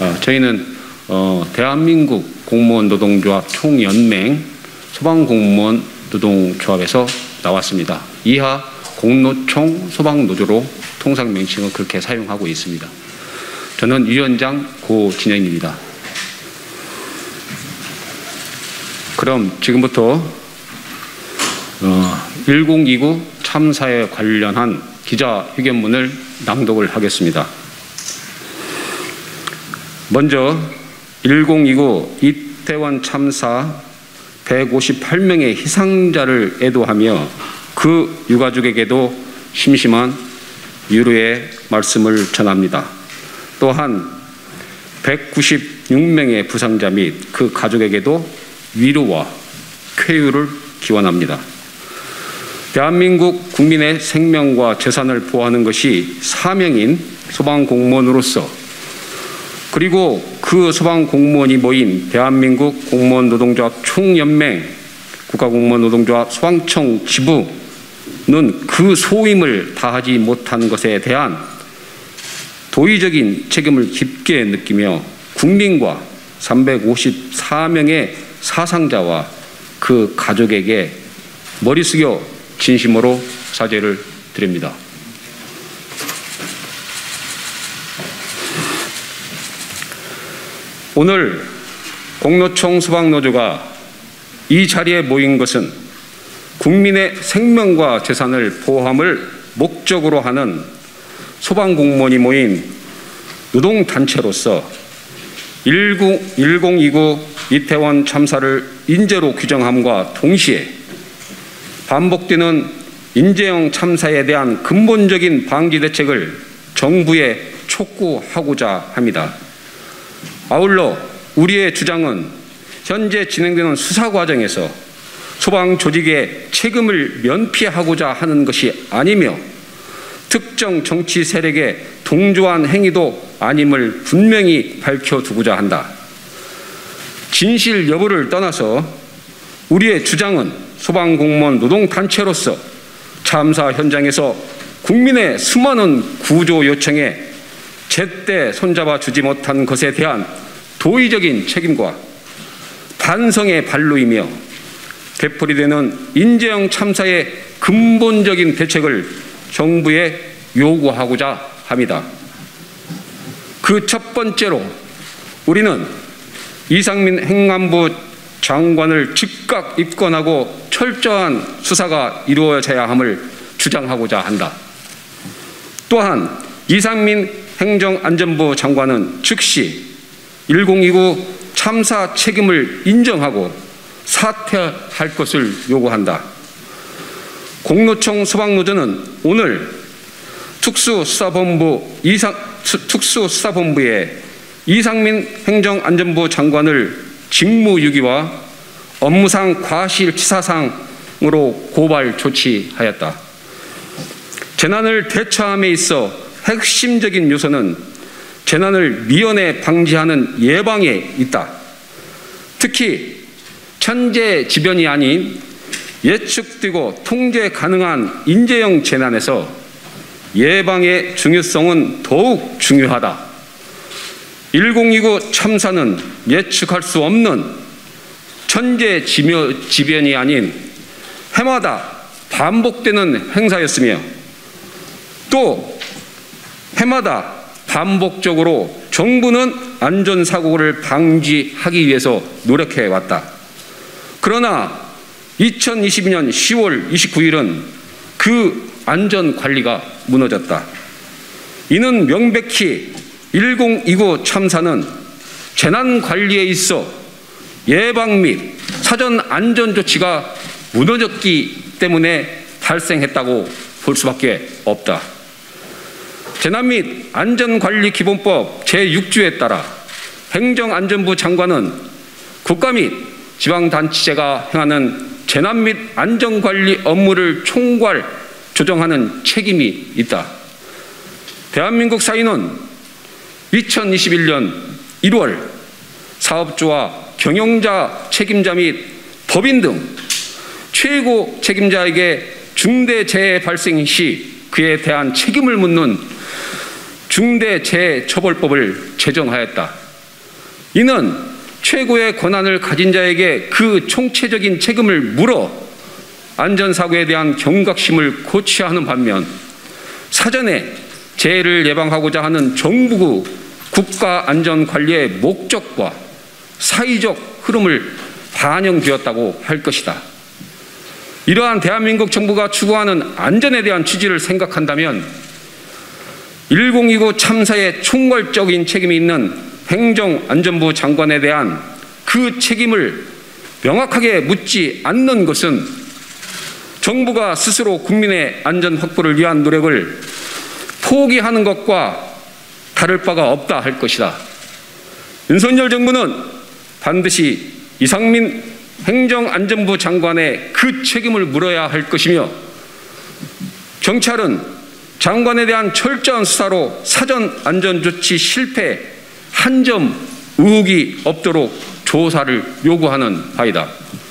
저희는 대한민국 공무원 노동조합 총연맹 소방공무원 노동조합에서 나왔습니다. 이하 공노총 소방노조로 통상 명칭을 그렇게 사용하고 있습니다. 저는 위원장 고진영입니다. 그럼 지금부터 1029 참사에 관련한 기자회견문을 낭독을 하겠습니다. 먼저 1029 이태원 참사 158명의 희생자를 애도하며 그 유가족에게도 심심한 위로의 말씀을 전합니다. 또한 196명의 부상자 및 그 가족에게도 위로와 쾌유를 기원합니다. 대한민국 국민의 생명과 재산을 보호하는 것이 사명인 소방공무원으로서, 그리고 그 소방공무원이 모인 대한민국 공무원 노동조합 총연맹, 국가공무원 노동조합 소방청 지부는 그 소임을 다하지 못한 것에 대한 도의적인 책임을 깊게 느끼며 국민과 354명의 사상자와 그 가족에게 머리 숙여 진심으로 사죄를 드립니다. 오늘 공노총 소방노조가 이 자리에 모인 것은 국민의 생명과 재산을 보호함을 목적으로 하는 소방공무원이 모인 노동단체로서 1029 이태원 참사를 인재로 규정함과 동시에 반복되는 인재형 참사에 대한 근본적인 방지 대책을 정부에 촉구하고자 합니다. 아울러 우리의 주장은 현재 진행되는 수사 과정에서 소방 조직의 책임을 면피하고자 하는 것이 아니며 특정 정치 세력에 동조한 행위도 아님을 분명히 밝혀두고자 한다. 진실 여부를 떠나서 우리의 주장은 소방공무원 노동단체로서 참사 현장에서 국민의 수많은 구조 요청에 제때 손잡아 주지 못한 것에 대한 도의적인 책임과 반성의 발로이며 되풀이되는 인재형 참사의 근본적인 대책을 정부에 요구하고자 합니다. 그 첫 번째로 우리는 이상민 행안부 장관을 즉각 입건하고 철저한 수사가 이루어져야 함을 주장하고자 한다. 또한 이상민 행정안전부 장관은 즉시 1029 참사 책임을 인정하고 사퇴할 것을 요구한다. 공노총 소방노조는 오늘 특수수사본부에 이상민 행정안전부 장관을 직무유기와 업무상 과실치사상으로 고발 조치하였다. 재난을 대처함에 있어 핵심적인 요소는 재난을 미연에 방지하는 예방에 있다. 특히 천재지변이 아닌 예측되고 통제 가능한 인재형 재난에서 예방의 중요성은 더욱 중요하다. 1029 참사는 예측할 수 없는 천재지변이 아닌 해마다 반복되는 행사였으며 또 해마다 반복적으로 정부는 안전사고를 방지하기 위해서 노력해왔다. 그러나 2022년 10월 29일은 그 안전관리가 무너졌다. 이는 명백히 1029 참사는 재난관리에 있어 예방 및 사전 안전조치가 무너졌기 때문에 발생했다고 볼 수밖에 없다. 재난 및 안전관리기본법 제6조에 따라 행정안전부 장관은 국가 및 지방단체가 행하는 재난 및 안전관리 업무를 총괄 조정하는 책임이 있다. 대한민국 사회는 2021년 1월 사업주와 경영자 책임자 및 법인 등 최고 책임자에게 중대재해 발생 시 그에 대한 책임을 묻는 중대재해처벌법을 제정하였다. 이는 최고의 권한을 가진 자에게 그 총체적인 책임을 물어 안전사고에 대한 경각심을 고취해야 하는 반면, 사전에 재해를 예방하고자 하는 정부 국가안전관리의 목적과 사회적 흐름을 반영되었다고 할 것이다. 이러한 대한민국 정부가 추구하는 안전에 대한 취지를 생각한다면 1029 참사에 총괄적인 책임이 있는 행정안전부 장관에 대한 그 책임을 명확하게 묻지 않는 것은 정부가 스스로 국민의 안전 확보를 위한 노력을 포기하는 것과 다를 바가 없다 할 것이다. 윤석열 정부는 반드시 이상민 행정안전부 장관의 그 책임을 물어야 할 것이며, 경찰은 장관에 대한 철저한 수사로 사전 안전조치 실패 한 점 의혹이 없도록 조사를 요구하는 바이다.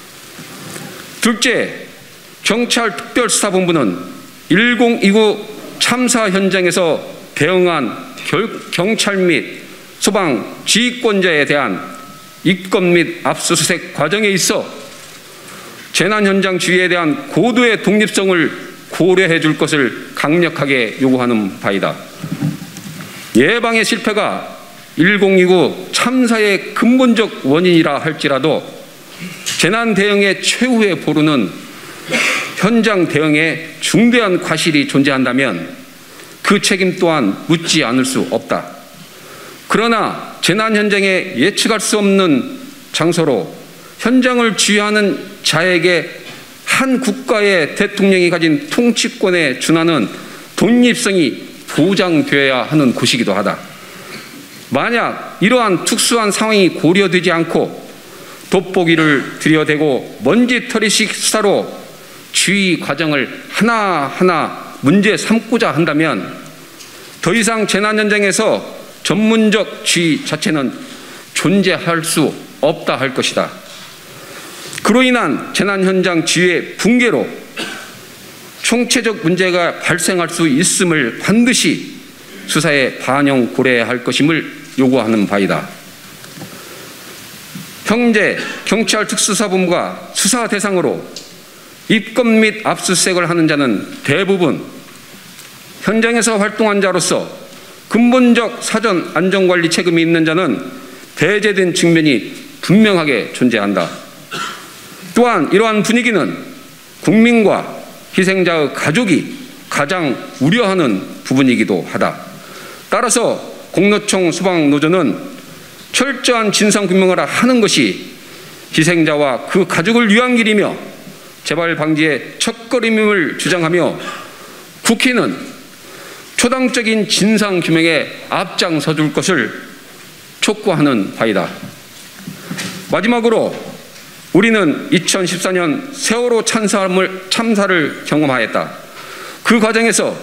둘째, 경찰특별수사본부는 1029 참사 현장에서 대응한 경찰 및 소방 지휘권자에 대한 입건 및 압수수색 과정에 있어 재난 현장 지휘에 대한 고도의 독립성을 고려해 줄 것을 강력하게 요구하는 바이다. 예방의 실패가 1029 참사의 근본적 원인이라 할지라도 재난 대응의 최후의 보루는 현장 대응에 중대한 과실이 존재한다면 그 책임 또한 묻지 않을 수 없다. 그러나 재난 현장에 예측할 수 없는 장소로 현장을 지휘하는 자에게 한 국가의 대통령이 가진 통치권에 준하는 독립성이 보장되어야 하는 곳이기도 하다. 만약 이러한 특수한 상황이 고려되지 않고 돋보기를 들여대고 먼지털이식 수사로 지휘 과정을 하나하나 문제 삼고자 한다면 더 이상 재난 현장에서 전문적 지휘 자체는 존재할 수 없다 할 것이다. 그로 인한 재난 현장 지휘의 붕괴로 총체적 문제가 발생할 수 있음을 반드시 수사에 반영 고려해야 할 것임을 요구하는 바이다. 현재 경찰특수사본부가 수사 대상으로 입건 및 압수수색을 하는 자는 대부분 현장에서 활동한 자로서 근본적 사전 안전관리 책임이 있는 자는 배제된 측면이 분명하게 존재한다. 또한 이러한 분위기는 국민과 희생자의 가족이 가장 우려하는 부분이기도 하다. 따라서 공노총 소방노조는 철저한 진상규명을 하는 것이 희생자와 그 가족을 위한 길이며 재발 방지의 첫걸음임을 주장하며 국회는 초당적인 진상규명에 앞장서 줄 것을 촉구하는 바이다. 마지막으로 우리는 2014년 세월호 참사를 경험하였다. 그 과정에서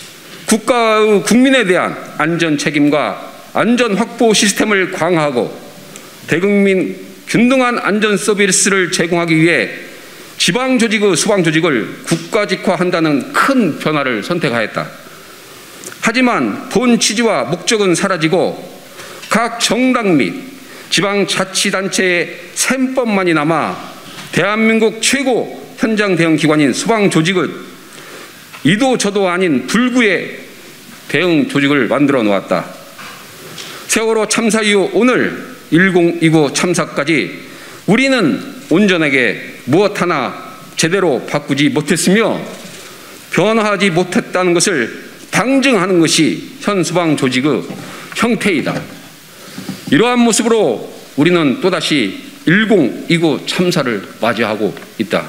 국가의 국민에 대한 안전 책임과 안전 확보 시스템을 강화하고 대국민 균등한 안전 서비스를 제공하기 위해 지방조직의 소방조직을 국가직화한다는 큰 변화를 선택하였다. 하지만 본 취지와 목적은 사라지고 각 정당 및 지방자치단체의 셈법만이 남아 대한민국 최고 현장 대응 기관인 소방조직은 이도 저도 아닌 불구의 대응 조직을 만들어 놓았다. 세월호 참사 이후 오늘 1029 참사까지 우리는 온전하게 무엇 하나 제대로 바꾸지 못했으며 변화하지 못했다는 것을 방증하는 것이 현 소방조직의 형태이다. 이러한 모습으로 우리는 또다시 1029 참사를 맞이하고 있다.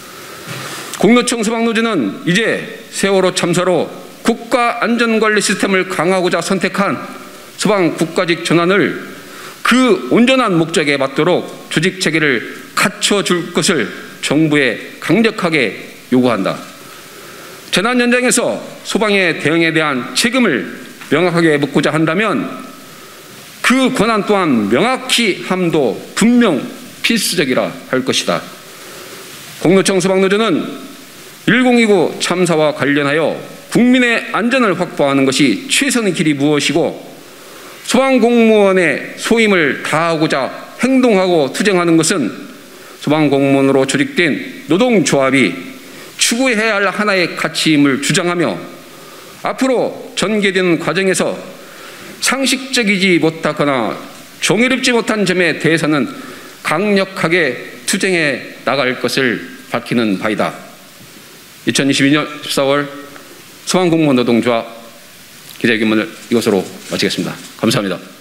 공노총 소방노조는 이제 세월호 참사로 국가안전관리 시스템을 강화하고자 선택한 소방 국가직 전환을 그 온전한 목적에 맞도록 조직 체계를 갖춰줄 것을 정부에 강력하게 요구한다. 재난 현장에서 소방의 대응에 대한 책임을 명확하게 묻고자 한다면 그 권한 또한 명확히 함도 분명 필수적이라 할 것이다. 공노총 소방노조는 1029 참사와 관련하여 국민의 안전을 확보하는 것이 최선의 길이 무엇이고 소방공무원의 소임을 다하고자 행동하고 투쟁하는 것은 소방공무원으로 조직된 노동조합이 추구해야 할 하나의 가치임을 주장하며 앞으로 전개되는 과정에서 상식적이지 못하거나 정의롭지 못한 점에 대해서는 강력하게 투쟁해 나갈 것을 밝히는 바이다. 2022년 14월 소방공무원 노동조합 기자회견문을 이것으로 마치겠습니다. 감사합니다.